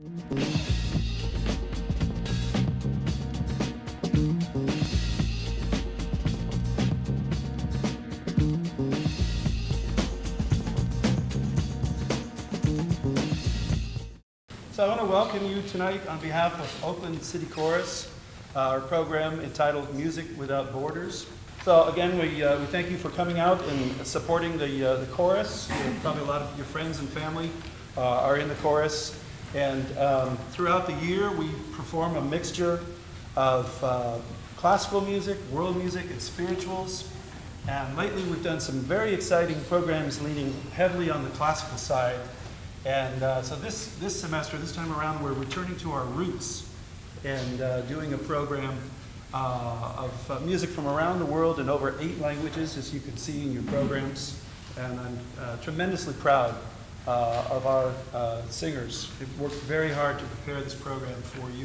So I want to welcome you tonight on behalf of Oakland City Chorus, our program entitled Music Without Borders. So again, we thank you for coming out and supporting the chorus. Probably a lot of your friends and family are in the chorus. And throughout the year, we perform a mixture of classical music, world music, and spirituals. And lately, we've done some very exciting programs leaning heavily on the classical side. And so this semester, this time around, we're returning to our roots and doing a program of music from around the world in over 8 languages, as you can see in your programs. And I'm tremendously proud of our singers. They've worked very hard to prepare this program for you.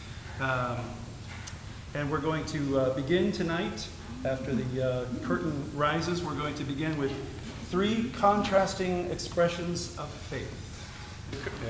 And we're going to begin tonight. After the curtain rises, we're going to begin with 3 contrasting expressions of faith. Yeah.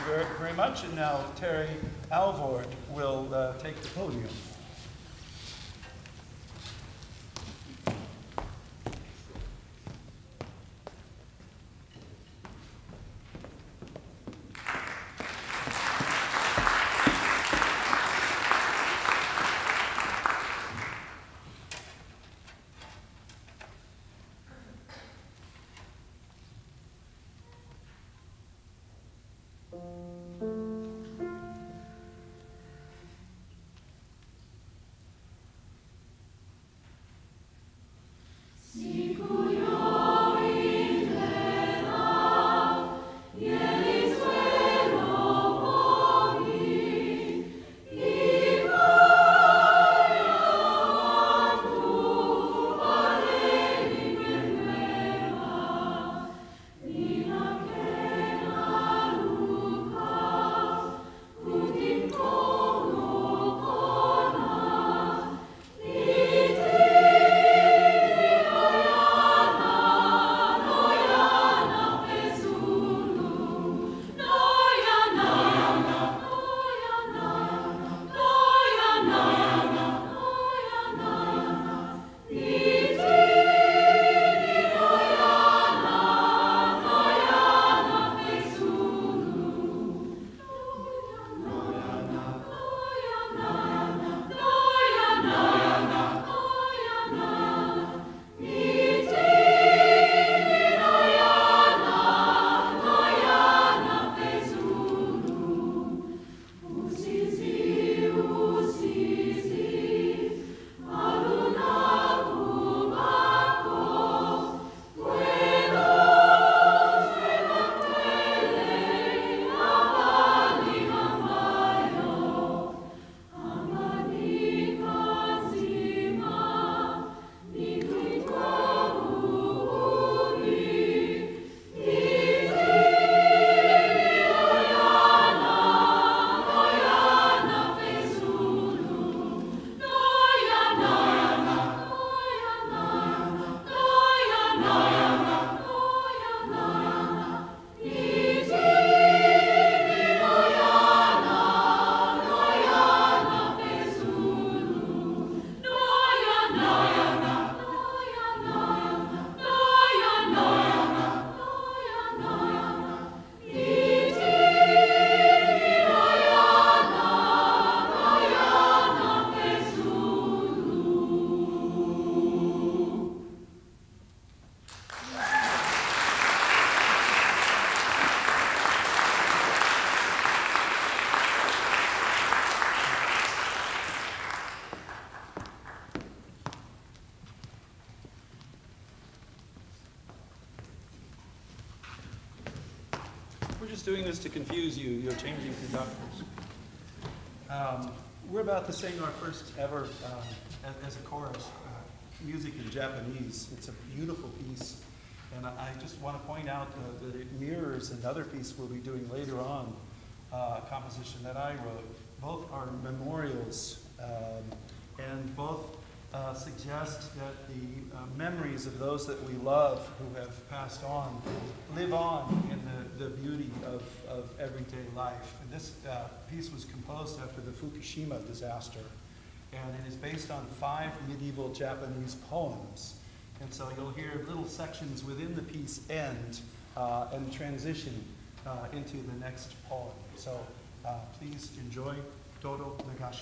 very, very much. And now Terry Alvord will take the podium. Doing this to confuse you. You're changing conductors. We're about to sing our first ever, as a chorus, music in Japanese. It's a beautiful piece, and I just want to point out that it mirrors another piece we'll be doing later on, a composition that I wrote. Both are memorials, and both suggest that the memories of those that we love who have passed on live on in the beauty of everyday life. And this piece was composed after the Fukushima disaster, and it is based on 5 medieval Japanese poems. And so you'll hear little sections within the piece end and transition into the next poem. So please enjoy Dodo Nagashi.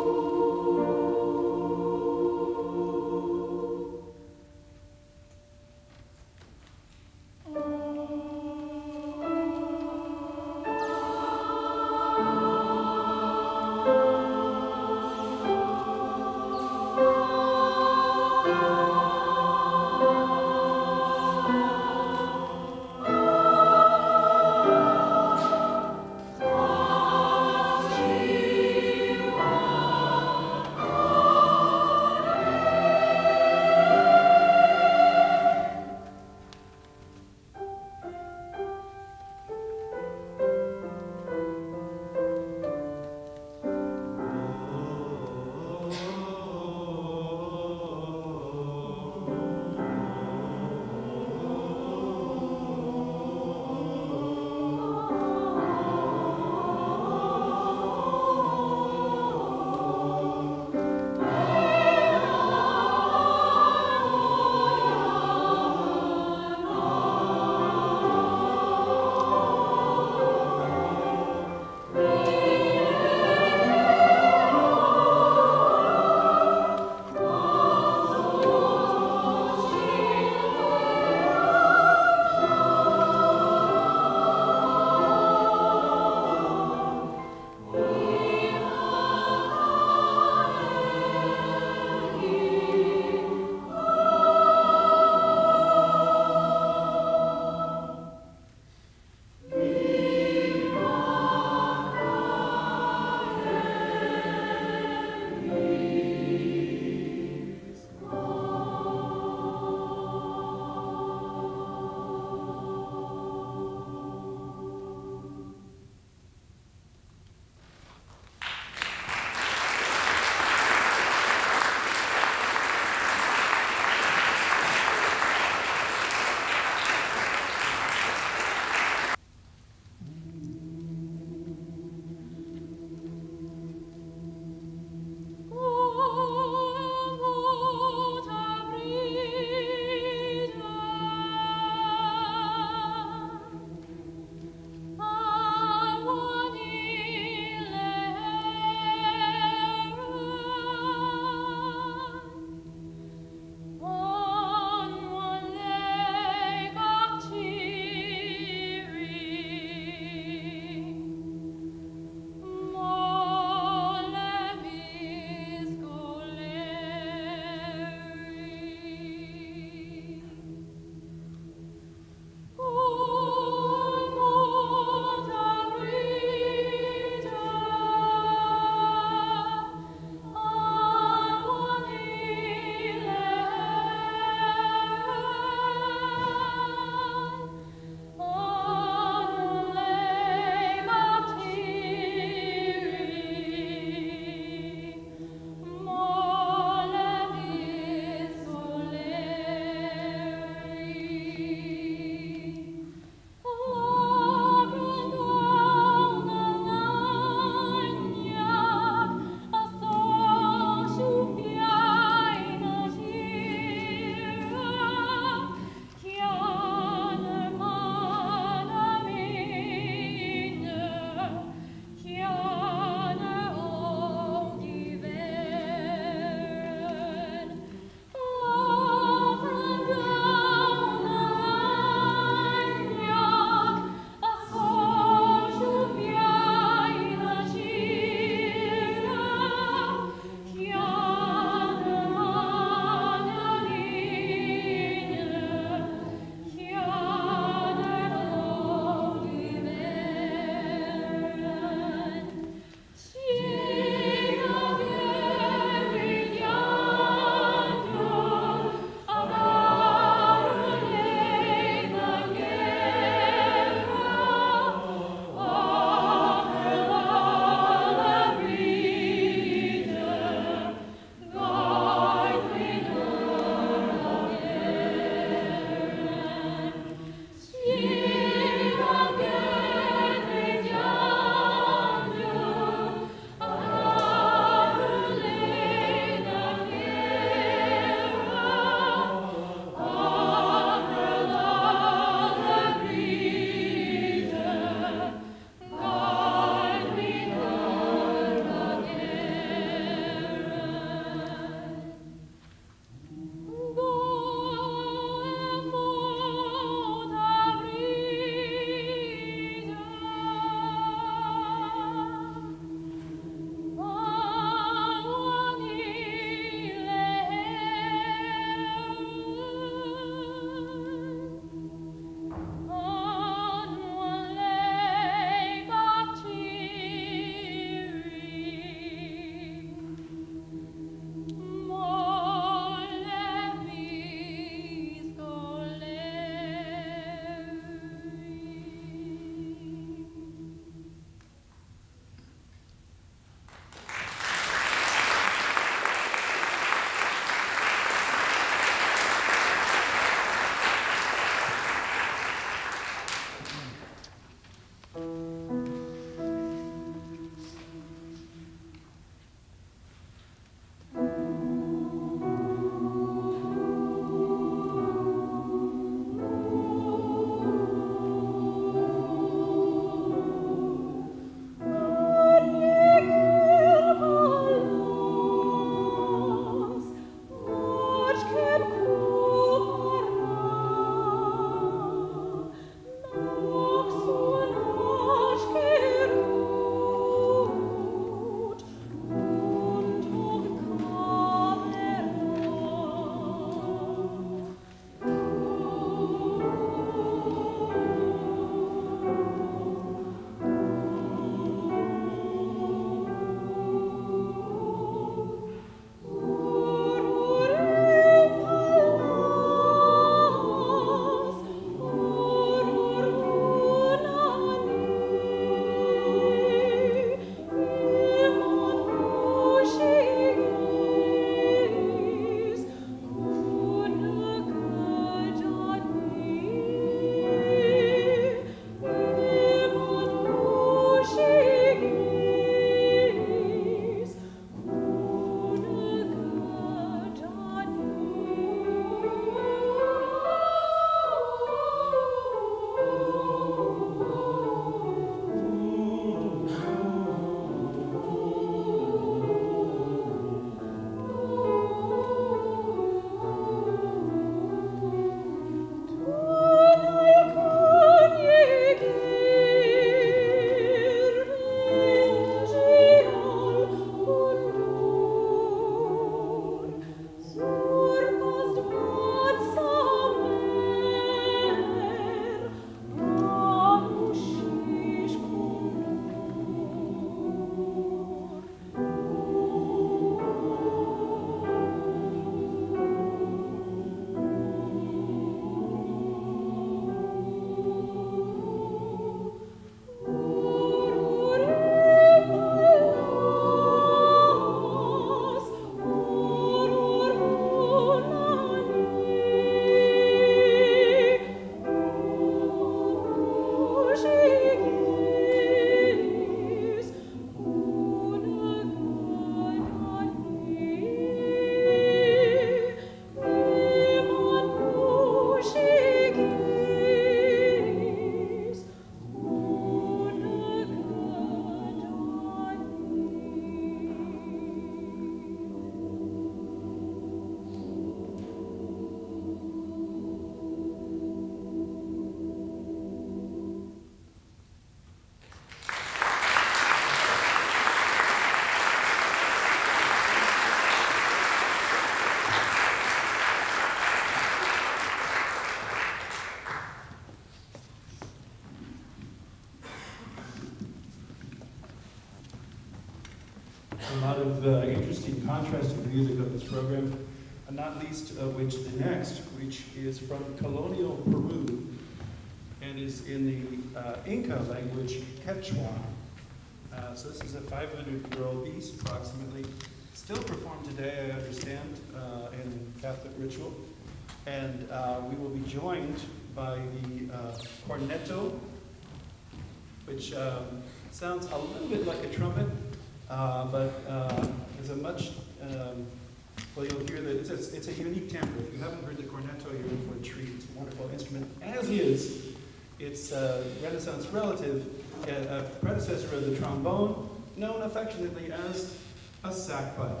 of interesting contrasting music of this program, and not least of which the next, which is from colonial Peru and is in the Inca language, Quechua. So this is a 500-year-old piece, approximately. Still performed today, I understand, in Catholic ritual. And we will be joined by the cornetto, which sounds a little bit like a trumpet, but is a much, well, you'll hear that it's a unique timbre. If you haven't heard the cornetto, you're in for a treat. It's a wonderful instrument, as is its Renaissance relative, a predecessor of the trombone, known affectionately as a sackpipe.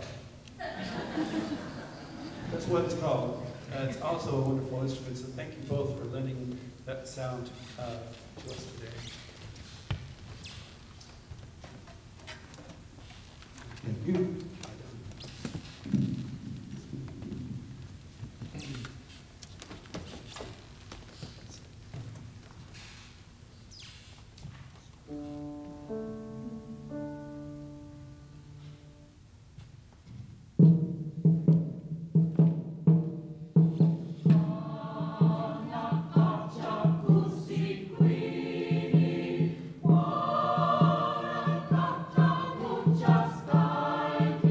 That's what it's called. It's also a wonderful instrument, so thank you both for lending that sound to us today. Thank you. Just like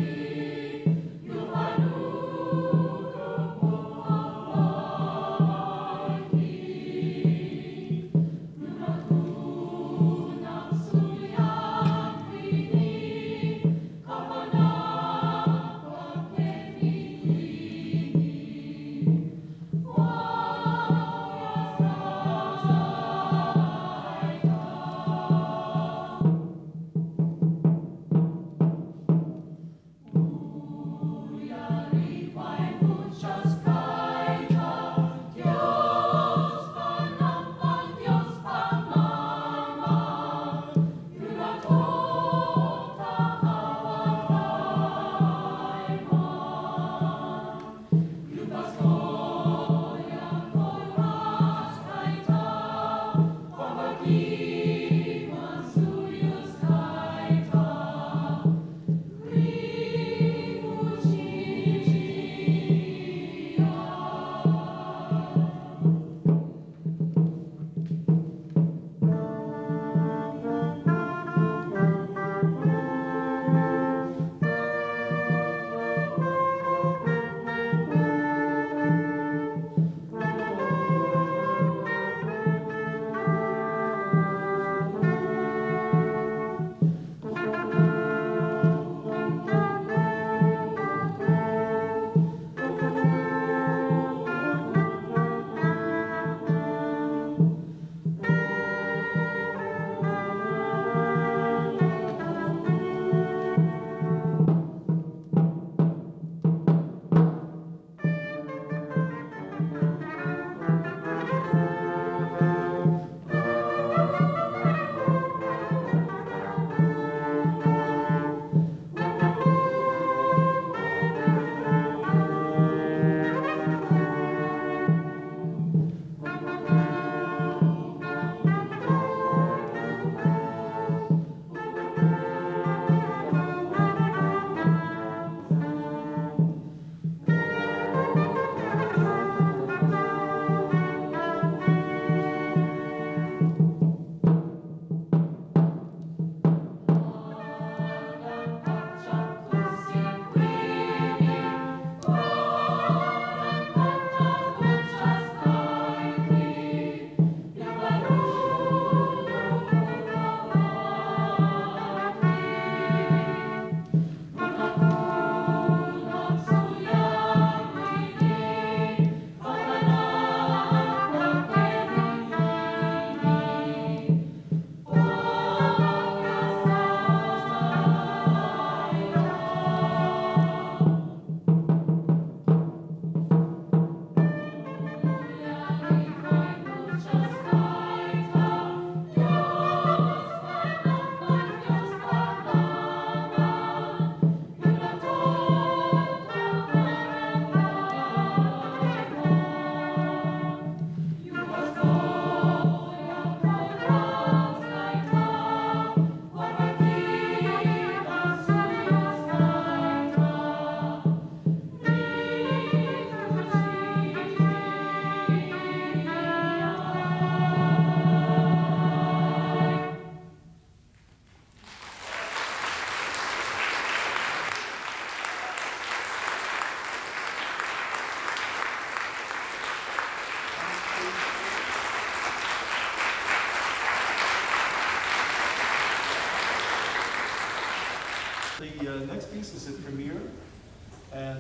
piece is a premiere, and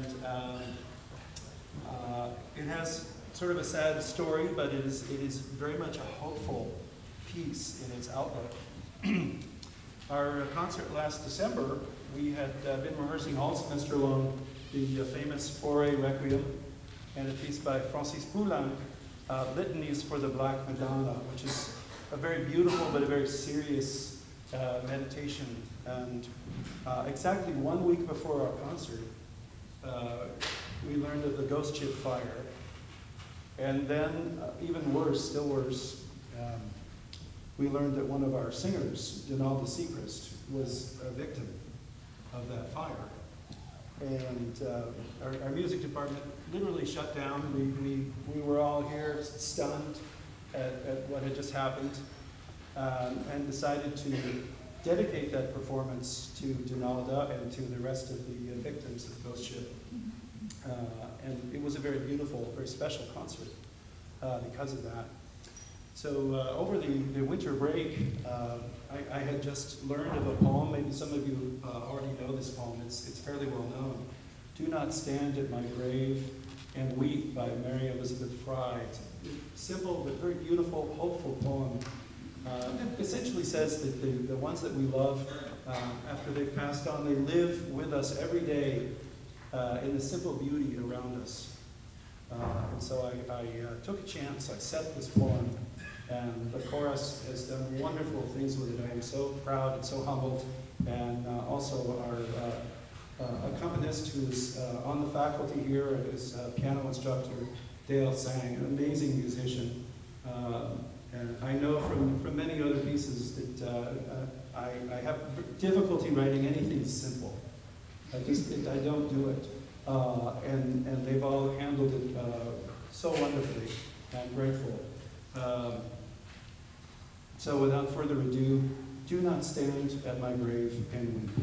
it has sort of a sad story, but it is very much a hopeful piece in its outlook. Our concert last December, we had been rehearsing all semester long the famous Fauré Requiem and a piece by Francis Poulenc, Litanies for the Black Madonna, which is a very beautiful but a very serious meditation. And exactly 1 week before our concert, we learned of the ghost ship fire. And then, even worse, still worse, we learned that one of our singers, Denalda Siegrist, was a victim of that fire. And our music department literally shut down. We were all here stunned at what had just happened, and decided to dedicate that performance to Denalda and to the rest of the victims of the ghost ship. And it was a very beautiful, very special concert because of that. So over the winter break, I had just learned of a poem. Maybe some of you already know this poem. It's fairly well known. Do Not Stand at My Grave and Weep by Mary Elizabeth Fry. It's a simple but very beautiful, hopeful poem. It essentially says that the ones that we love, after they've passed on, they live with us every day in the simple beauty around us. And so I took a chance, I set this poem, and the chorus has done wonderful things with it. I am so proud and so humbled. And also our accompanist, who's on the faculty here, is piano instructor Dale Sang, an amazing musician. And I know from many other pieces that I have difficulty writing anything simple. I don't do it. And they've all handled it so wonderfully. I'm grateful. So without further ado, do not stand at my grave and weep.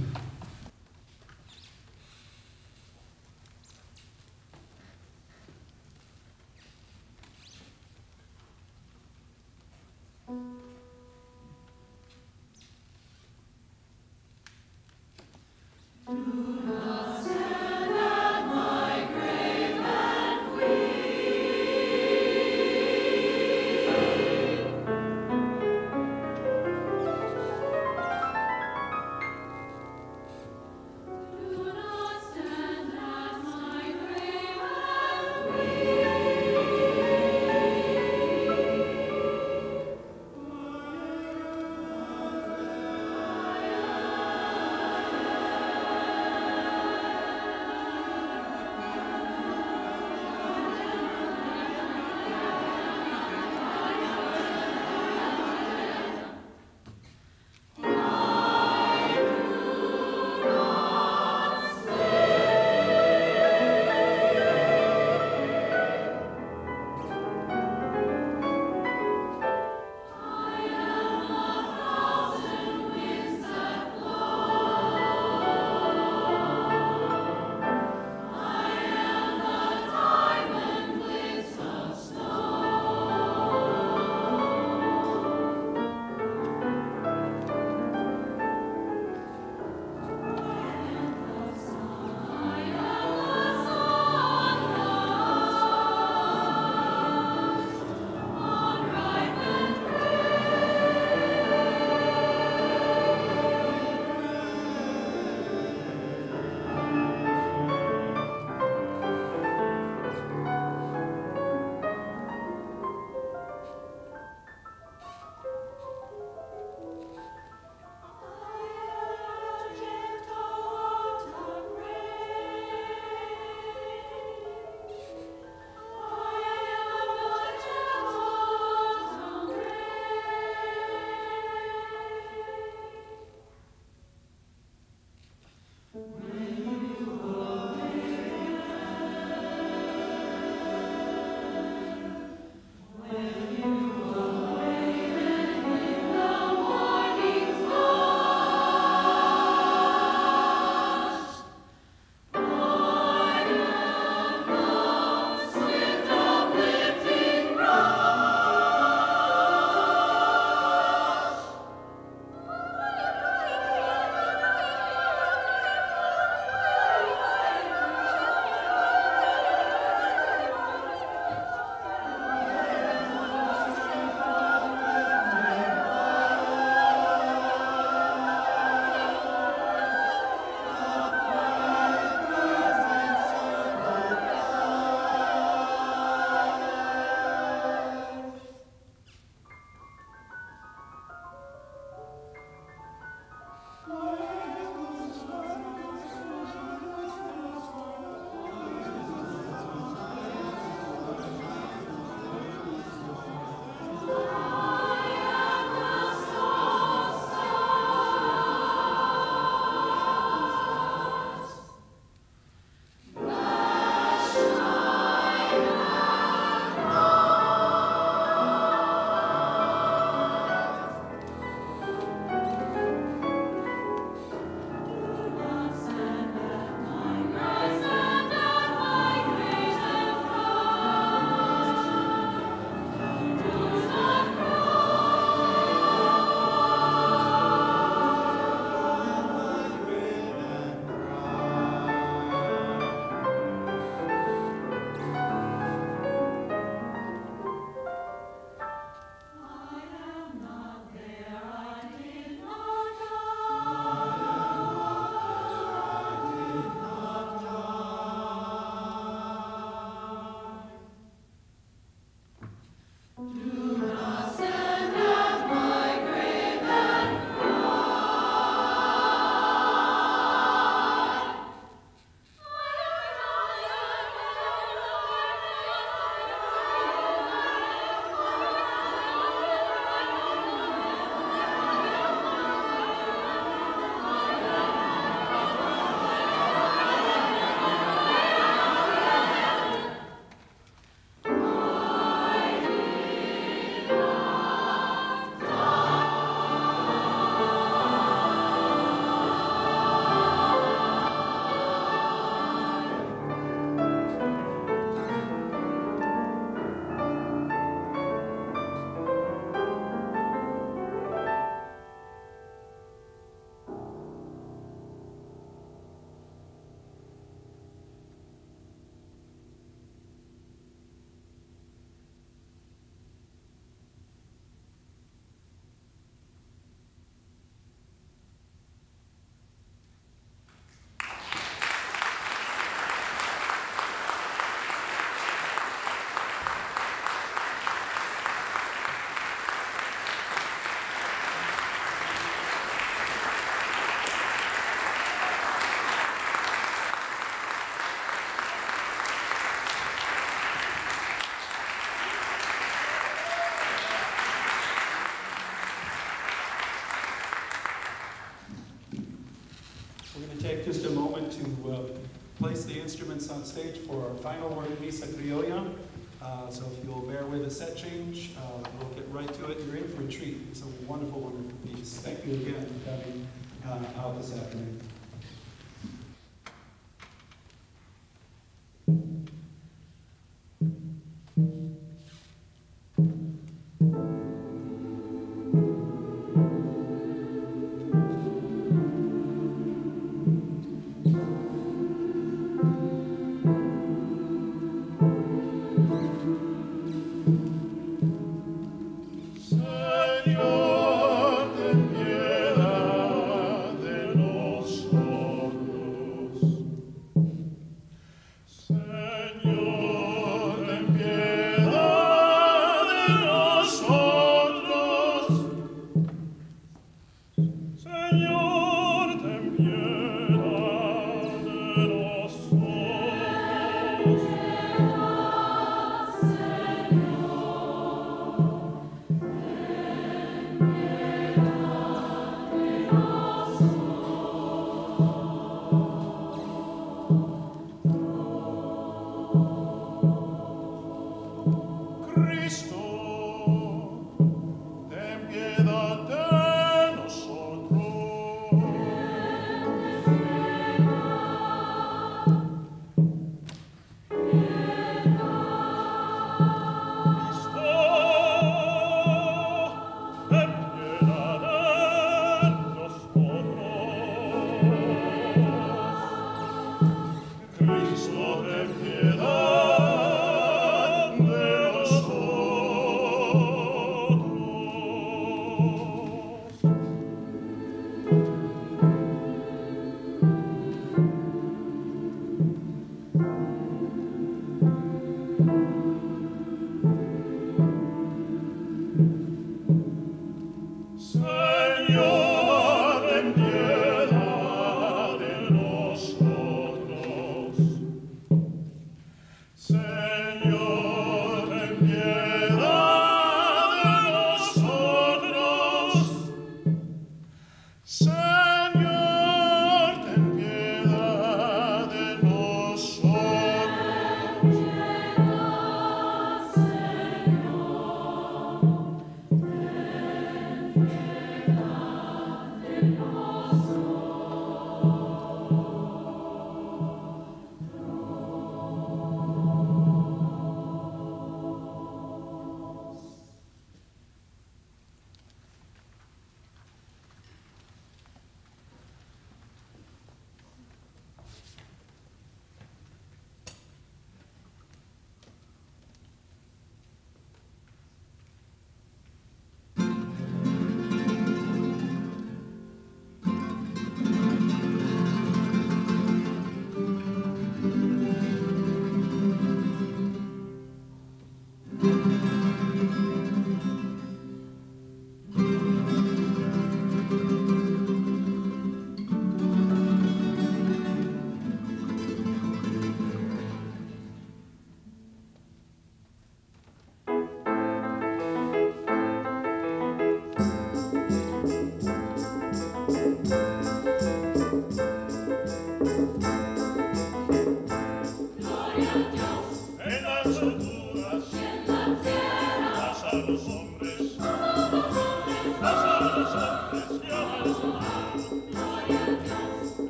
minutes on stage for our final word, Misa Criolla. So if you'll bear with a set change, we'll get right to it. You're in for a treat. It's a wonderful, wonderful piece. Thank you again for coming out this afternoon.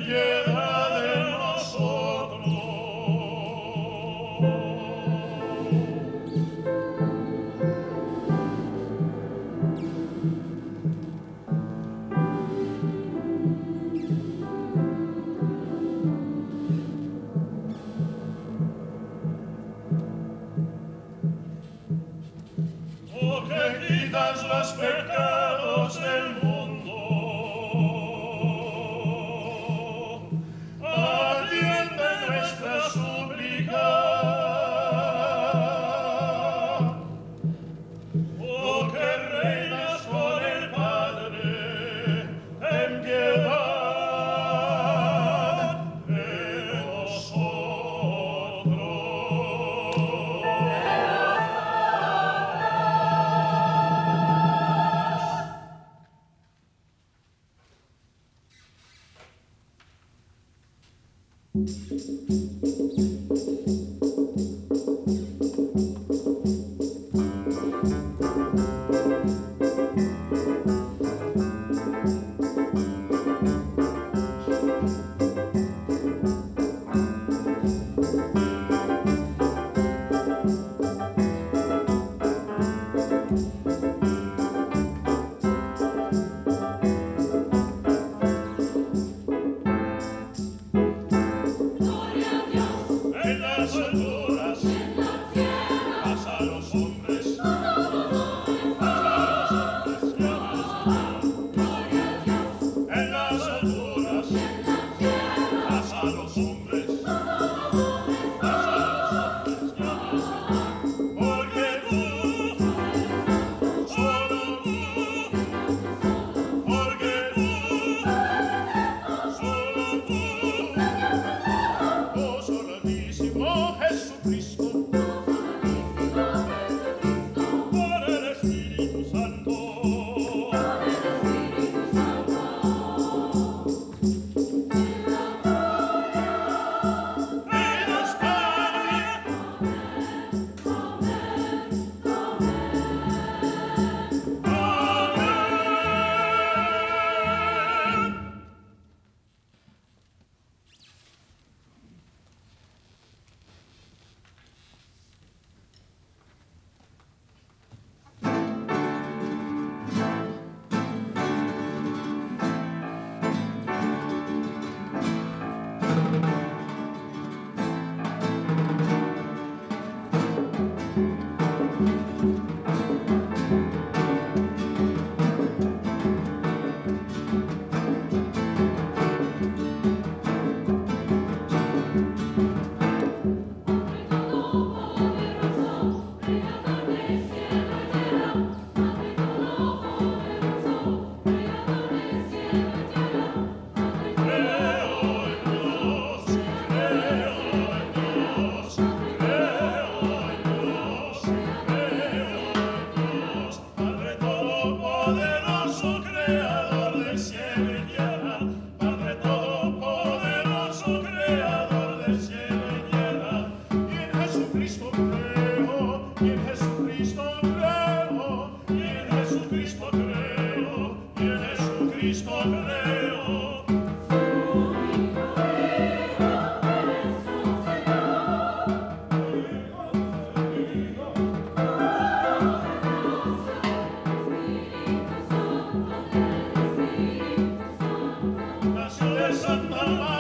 piedad de nosotros. Oh, que quitas los pecados del mundo, atiende nuestra súplica. Oh, que reinas con el Padre, ten piedad de nosotros. En las alturas, haz a los hombres, en las alturas, haz a los hombres, porque tú, solo tú, porque tú, solo tú, oh soladísimo Jesucristo, por el Espíritu Santo. Dios Padre, amén. Padre todopoderoso, creador del cielo y tierra, Padre todopoderoso, creador del cielo y tierra, y en Jesucristo creo, y en Jesucristo creo, y en Jesucristo creo, y en Jesucristo creo. Nació de Santa María.